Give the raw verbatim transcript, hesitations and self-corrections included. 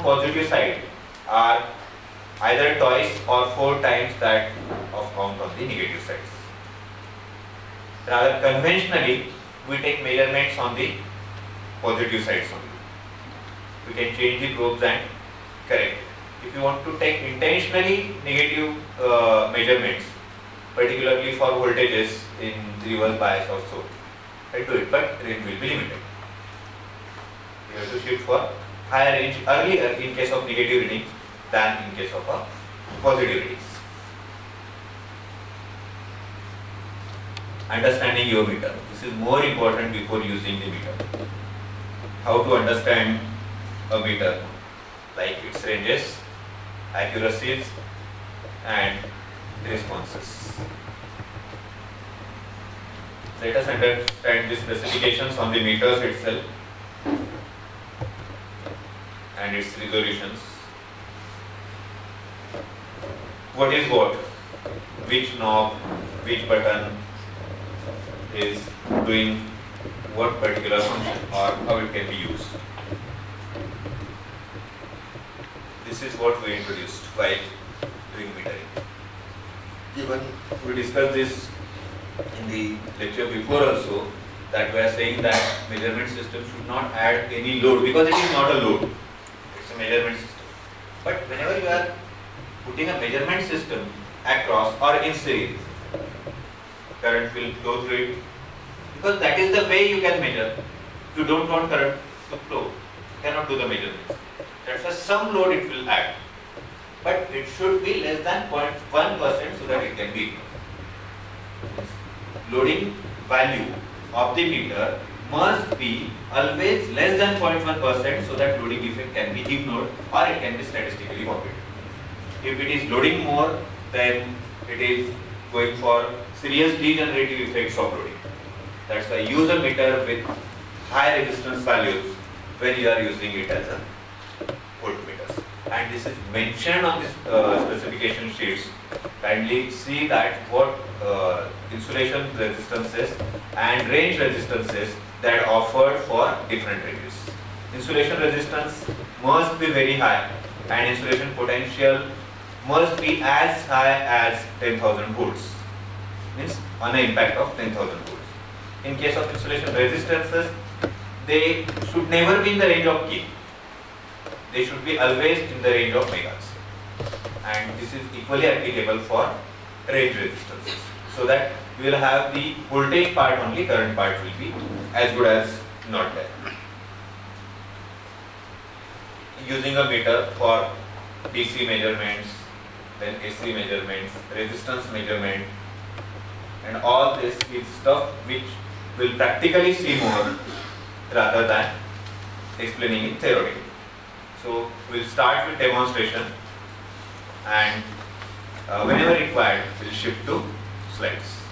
positive side are either twice or four times that of count on the negative sides. Rather conventionally, we take measurements on the positive sides only. We can change the probes and correct. If you want to take intentionally negative uh, measurements, particularly for voltages in reverse bias or so, I do it, but range will be limited. You have to shoot for higher range earlier in case of negative readings than in case of a positive readings. Understanding your meter. This is more important before using the meter. How to understand a meter, like its ranges, accuracies and responses. Let us understand the specifications on the meters itself and its resolutions. What is what? Which knob, which button is doing what particular function or how it can be used. This is what we introduced while doing metering. Even we discussed this in the lecture before also, that we are saying that measurement system should not add any load because it is not a load, it's a measurement system. But whenever you are putting a measurement system across or in series, current will flow through it because that is the way you can measure. If you don't want current to flow, you cannot do the measurements. That's why some load it will add, but it should be less than zero point one percent so that it can be ignored. Loading value of the meter must be always less than zero point one percent so that loading effect can be ignored or it can be statistically copied. If it is loading more, then it is going for serious degenerative effects of loading. That's why use a meter with high resistance values when you are using it as a voltmeters. And this is mentioned on this uh, specification sheets. Kindly see that what uh, insulation resistances and range resistances that are offered for different ranges. Insulation resistance must be very high and insulation potential must be as high as ten thousand volts, means on an impact of ten thousand volts. In case of insulation resistances, they should never be in the range of key. They should be always in the range of megas. And this is equally applicable for range resistances. So that we will have the voltage part only, current part will be as good as not there. Using a meter for D C measurements, then A C measurements, resistance measurement, and all this is stuff which will practically see more rather than explaining it theoretically. So we'll start with demonstration, and uh, whenever required, we'll shift to slides.